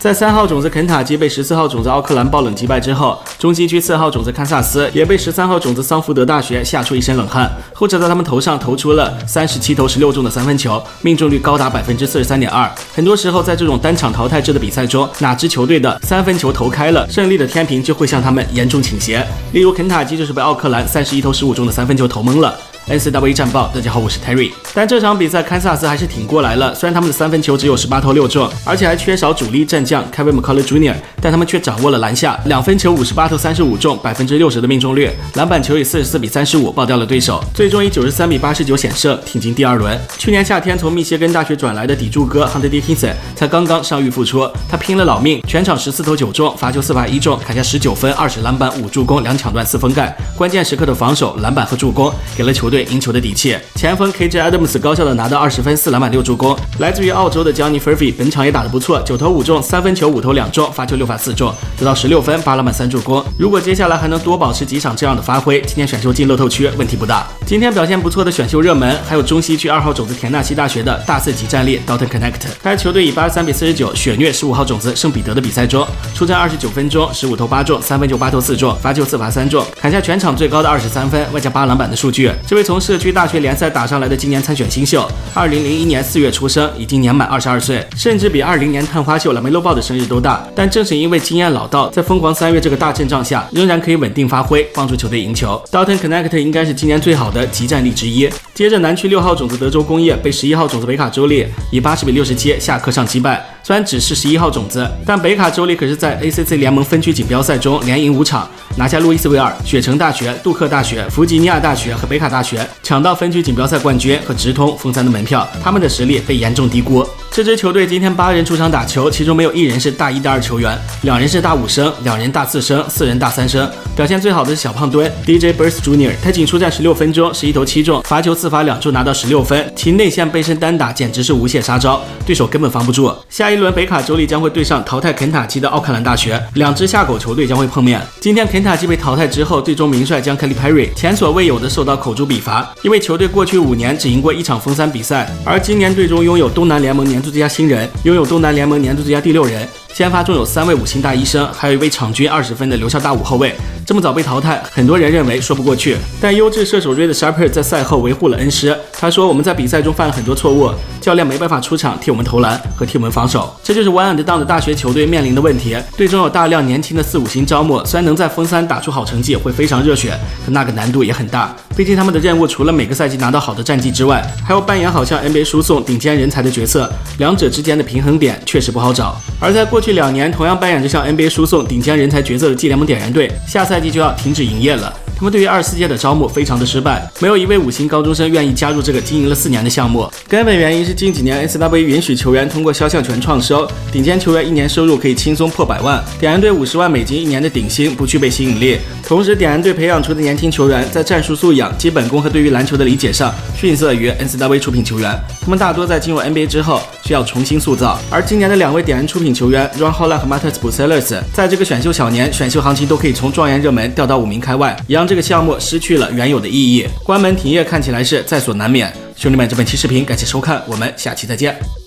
在3号种子肯塔基被14号种子奥克兰爆冷击败之后，中西区4号种子堪萨斯也被13号种子桑福德大学吓出一身冷汗。后者在他们头上投出了37投16中的三分球，命中率高达 43.2%。很多时候在这种单场淘汰制的比赛中，哪支球队的三分球投开了，胜利的天平就会向他们严重倾斜。例如肯塔基就是被奥克兰31投15中的三分球投懵了。NCAA 战报，大家好，我是 Terry。但这场比赛堪萨斯还是挺过来了，虽然他们的三分球只有18投6中，而且还缺少主力战将 Kevin McCullough Jr.， 但他们却掌握了篮下2分球58投35中，60%的命中率，篮板球以44比35爆掉了对手，最终以93比89险胜，挺进第2轮。去年夏天从密歇根大学转来的底柱哥 Hunter Dickinson 才刚刚伤愈复出，他拼了老命，全场14投9中，罚球4罚1中，砍下19分、20篮板、5助攻、2抢断、4封盖，关键时刻的防守、篮板和助攻给了球队赢球的底气。前锋 KJ Adams 高效的拿到20分、4篮板、6助攻。来自于澳洲的 Johnny Furphy 本场也打得不错，9投5中，三分球5投2中，罚球6罚4中，得到16分、8篮板、3助攻。如果接下来还能多保持几场这样的发挥，今天选秀进乐透区问题不大。今天表现不错的选秀热门还有中西区2号种子田纳西大学的大四级战力 Dalton Knecht。该球队以83比49血虐15号种子圣彼得的比赛中，出战29分钟，15投8中，三分球8投4中，罚球4罚3中，砍下全场最高的23分，外加8篮板的数据。这位从社区大学联赛打上来的今年参选新秀，2001年4月出生，已经年满22岁，甚至比20年探花秀拉梅洛鲍的生日都大。但正是因为经验老道，在疯狂3月这个大阵仗下，仍然可以稳定发挥，帮助球队赢球。Dalton Knecht 应该是今年最好的集战力之一。接着南区6号种子德州工业被11号种子北卡州立以80比67下课上击败。虽然只是11号种子，但北卡州立可是在 ACC 联盟分区锦标赛中连赢5场，拿下路易斯维尔、雪城大学、杜克大学、弗吉尼亚大学和北卡大学，抢到分区锦标赛冠军和直通封3的门票。他们的实力被严重低估。这支球队今天8人出场打球，其中没有1人是大1、大2球员，2人是大5生，2人大4生，4人大3生。表现最好的是小胖墩 DJ Burst Jr.， 他仅出战16分钟，11投7中，罚球4罚2中，拿到16分，其内线背身单打简直是无懈杀招，对手根本防不住。下一轮北卡州立将会对上淘汰肯塔基的奥克兰大学，两支下狗球队将会碰面。今天肯塔基被淘汰之后，最终名帅将 Kelly Perry 前所未有的受到口诛笔伐，因为球队过去5年只赢过1场封3比赛，而今年队中拥有东南联盟年度最佳新人，拥有东南联盟年度最佳第6人。先发中有3位5星大1生，还有一位场均20分的留校大5后卫。这么早被淘汰，很多人认为说不过去。但优质射手Ray Sharper 在赛后维护了恩师，他说：“我们在比赛中犯了很多错误，教练没办法出场替我们投篮和替我们防守。这就是 one and done 的大学球队面临的问题。队中有大量年轻的4、5星招募，虽然能在封3打出好成绩会非常热血，可那个难度也很大。毕竟他们的任务除了每个赛季拿到好的战绩之外，还要扮演好像 NBA 输送顶尖人才的角色，两者之间的平衡点确实不好找。而在过去2年，同样扮演着像 NBA 输送顶尖人才角色的季联盟点燃队，下赛季就要停止营业了。他们对于24届的招募非常的失败，没有一位5星高中生愿意加入这个经营了4年的项目。根本原因是近几年 NCAA 允许球员通过肖像权创收，顶尖球员1年收入可以轻松破100万，点燃队50万美金1年的顶薪不具备吸引力。同时，点燃队培养出的年轻球员在战术素养、基本功和对于篮球的理解上逊色于 NCAA 出品球员，他们大多在进入 NBA 之后需要重新塑造。而今年的2位点燃出品球员 Ron Holland 和 Matas Bucelos 在这个选秀小年，选秀行情都可以从状元热门掉到5名开外，也让这个项目失去了原有的意义。关门停业看起来是在所难免。兄弟们，这本期视频感谢收看，我们下期再见。